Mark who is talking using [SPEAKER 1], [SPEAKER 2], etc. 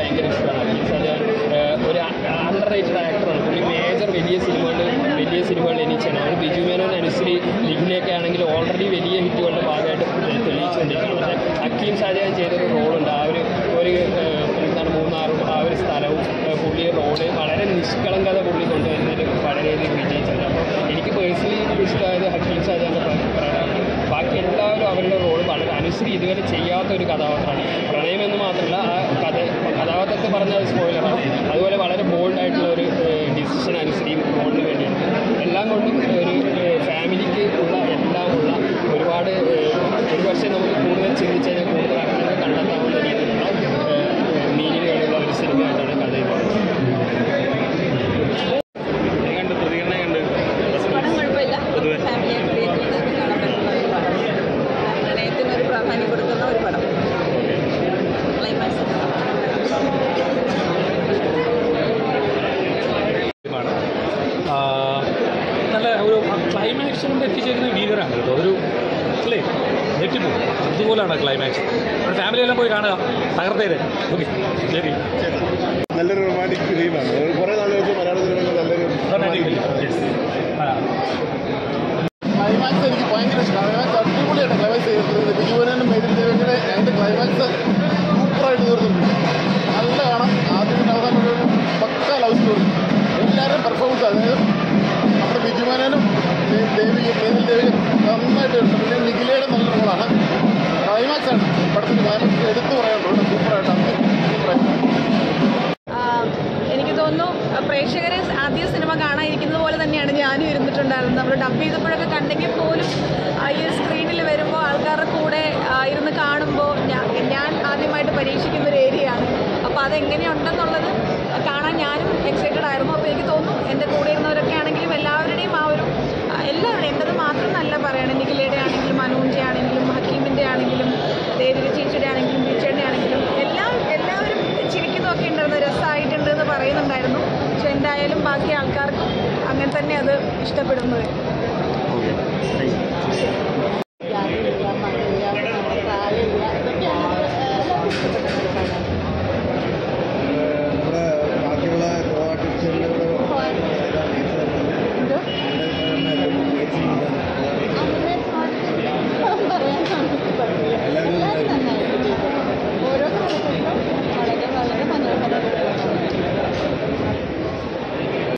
[SPEAKER 1] ഭയങ്കര ഇഷ്ടമാണ്. ഹക്കീം ഷാജഹാൻ ഒരു അണ്ടർ റേറ്റഡ് ആക്ടറാണ്. പുള്ളി മേജർ വലിയ സിനിമകൾ എനിച്ചാണ്. അവർ ബിജു മേനോൻ, അനുശ്രീ, ലിഖിനെയൊക്കെ ആണെങ്കിൽ ഓൾറെഡി വലിയ ഹിറ്റുകളുടെ ഭാഗമായിട്ട് തെളിയിച്ചുകൊണ്ടിരിക്കുകയാണ്. പക്ഷേ ഹക്കീം ഷാജഹാൻ ചെയ്തൊരു റോളുണ്ട്. ആ ഒരു എന്താണ് മൂന്നാറും ആ ഒരു സ്ഥലവും പുള്ളിയുടെ റോള് വളരെ നിഷ്കളങ്കത പുള്ളി കൊണ്ടുവരുന്നതിൽ വളരെയധികം വിജയിച്ചിട്ടുണ്ട്. അപ്പോൾ എനിക്ക് പേഴ്സണലി ഇഷ്ടമായത് ഹക്കീം ഷാജഹാൻ്റെ പ്രകടനമാണ്. ബാക്കി എല്ലാവരും അവരുടെ റോള് വളരെ അനുശ്രീ ഇതുവരെ ചെയ്യാത്ത ഒരു കഥാപാത്രമാണ്. പ്രണയം എന്ന് മാത്രമല്ല, ആ കഥാപാത്രത്തെ പറഞ്ഞാൽ സ്പോയിലറാണ്. അതുപോലെ വളരെ ബോൾഡായിട്ടുള്ള ഒരു ഡിസിഷൻ അനുശ്രീയും റോളിന് വേണ്ടിയാണ്. എല്ലാം കൊണ്ടും ഒരു ഫാമിലിക്ക് എല്ലാം ഉള്ള ഒരുപാട് ഒരുപക്ഷെ നമുക്ക് കൂടുതൽ ചിന്തിച്ച് കഴിഞ്ഞാൽ കൂടുതൽ അർത്ഥങ്ങൾ കണ്ടെത്താവുന്ന രീതിയിലുള്ള മീനിങ്ങുകളുള്ള ഒരു സിനിമയായിട്ടാണ് കഥ
[SPEAKER 2] നല്ല ഒരു ക്ലൈമാക്സ് കൊണ്ട് എത്തിച്ചേരുന്ന ഭീകരമാണ് കേട്ടോ. ഒരു അല്ലേ ഞെട്ടിപ്പോകും. അതുപോലെയാണ് ക്ലൈമാക്സ്. ഫാമിലിയെല്ലാം പോയി കാണുക, തകർത്തേര്. ഓക്കെ, ശരി.
[SPEAKER 3] നല്ലൊരു റൊമാൻറ്റിക് ഫിലിമാണ്. കുറേ നാളുകൾക്ക് മലയാള സിനിമയിൽ നല്ലൊരു
[SPEAKER 2] റൊമാൻറ്റിക് ഫിലിം.
[SPEAKER 3] ക്ലൈമാക്സ് എനിക്ക് ഭയങ്കര ഇഷ്ടമാണ്. ക്ലൈമാക്സ് അടിപൊളിയായിട്ട് ക്ലൈമാക്സ് ചെയ്തിട്ടുണ്ട്. ബിജുവനും മേതിൽ ദേവന്റെ അതിൻ്റെ ക്ലൈമാക്സ് സൂപ്പറായിട്ട് തീർത്തിട്ടുണ്ട്. നല്ല കാണാം. ആദ്യം അവസാനം ഒരു പക്ക ലവ് സ്റ്റോറി. എല്ലാവരും പെർഫോമൻസ്, അതായത് നമ്മുടെ ബിജുമേനോനും മേതിൽ ദേവിയും നന്നായിട്ട് ഉണ്ട്. പിന്നെ നിഖിലയുടെ നല്ല റോളാണ്. ക്ലൈമാക്സാണ് പടത്തിന് ക്ലൈമാക്സ് എടുത്തു പറയാനുള്ളത്. സൂപ്പറായിട്ടാണ്.
[SPEAKER 4] എനിക്ക് തോന്നുന്നു പ്രേക്ഷകരെ ആദ്യ സിനിമ കാണാനിരിക്കുന്നത് പോലെ തന്നെയാണ് ഞാനും ഇരുന്നിട്ടുണ്ടായിരുന്നത്. നമ്മൾ ഡബ് ചെയ്തപ്പോഴൊക്കെ കണ്ടെങ്കിൽ പോലും ഈ സ്ക്രീനിൽ വരുമ്പോൾ ആൾക്കാരുടെ കൂടെ ഇരുന്ന് കാണുമ്പോൾ ഞാൻ ആദ്യമായിട്ട് പരീക്ഷിക്കുന്ന ഒരു ഏരിയയാണ്. അപ്പോൾ അതെങ്ങനെയുണ്ടെന്നുള്ളത് കാണാൻ ഞാനും എക്സൈറ്റഡ് ആയിരുന്നു. അപ്പോൾ എനിക്ക് തോന്നുന്നു എൻ്റെ കൂടെ ഇരുന്നവരൊക്കെ ആണെങ്കിലും എല്ലാവരുടെയും എല്ലാവരുടെയും എൻ്റെത് മാത്രം നല്ല പറയണം. നിഖിലയുടെ ആണെങ്കിലും മനോജിൻ്റെ ആണെങ്കിലും ഹക്കീമിൻ്റെ ആണെങ്കിലും ദേവിക ചേച്ചിയുടെ ആണെങ്കിലും ബീച്ചയുടെ ആണെങ്കിലും എല്ലാവരും ചിരിക്കുന്നതൊക്കെ ഉണ്ടായിരുന്നു. രസമായിട്ടുണ്ട് എന്ന് പറയുന്നുണ്ടായിരുന്നു. പക്ഷെ എന്തായാലും ബാക്കി ആൾക്കാർക്കും അങ്ങനെ തന്നെ അത് ഇഷ്ടപ്പെടുന്നത്.